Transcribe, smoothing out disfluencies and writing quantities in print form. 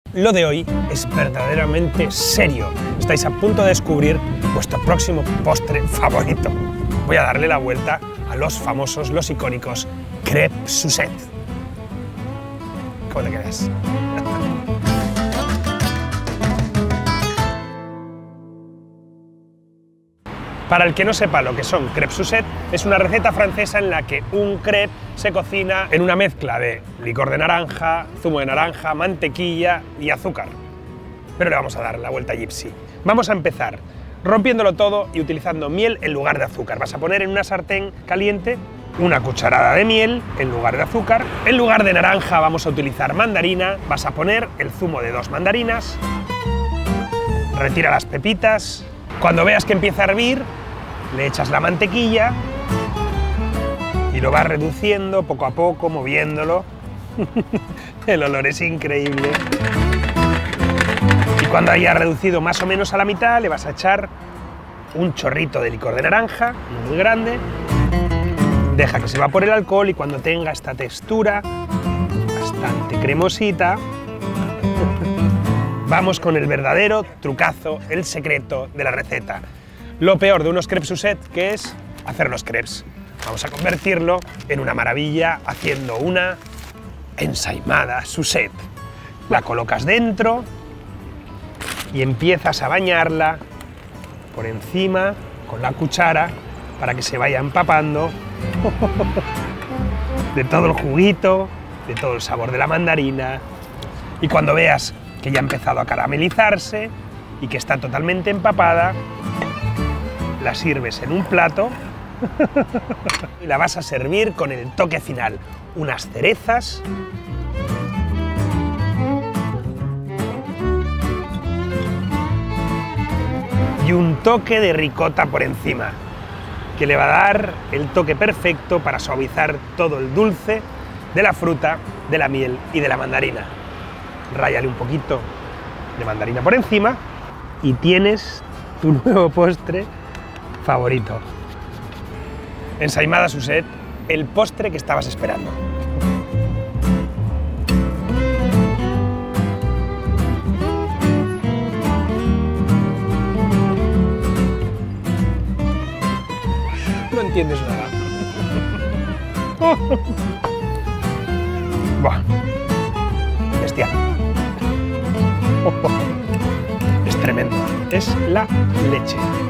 Lo de hoy es verdaderamente serio. Estáis a punto de descubrir vuestro próximo postre favorito. Voy a darle la vuelta a los famosos, los icónicos crêpes Suzette. ¿Cómo te quedas? Para el que no sepa lo que son crêpes Suzette, es una receta francesa en la que un crêpe se cocina en una mezcla de licor de naranja, zumo de naranja, mantequilla y azúcar. Pero le vamos a dar la vuelta gypsy. Vamos a empezar rompiéndolo todo y utilizando miel en lugar de azúcar. Vas a poner en una sartén caliente una cucharada de miel en lugar de azúcar. En lugar de naranja vamos a utilizar mandarina. Vas a poner el zumo de 2 mandarinas. Retira las pepitas. Cuando veas que empieza a hervir, le echas la mantequilla y lo vas reduciendo poco a poco, moviéndolo. El olor es increíble. Y cuando haya reducido más o menos a la mitad, le vas a echar un chorrito de licor de naranja, no muy grande. Deja que se evapore el alcohol y cuando tenga esta textura bastante cremosita, vamos con el verdadero trucazo, el secreto de la receta. Lo peor de unos crêpes Suzette, que es hacer los crêpes. Vamos a convertirlo en una maravilla haciendo una ensaimada Suzette. La colocas dentro y empiezas a bañarla por encima con la cuchara para que se vaya empapando de todo el juguito, de todo el sabor de la mandarina. Y cuando veas que ya ha empezado a caramelizarse y que está totalmente empapada, la sirves en un plato y la vas a servir con el toque final, unas cerezas y un toque de ricota por encima, que le va a dar el toque perfecto para suavizar todo el dulce de la fruta, de la miel y de la mandarina. Ráyale un poquito de mandarina por encima y tienes tu nuevo postre favorito. Ensaimada Suzette, el postre que estabas esperando. No entiendes nada. Buah. Bestial. Es tremendo. Es la leche.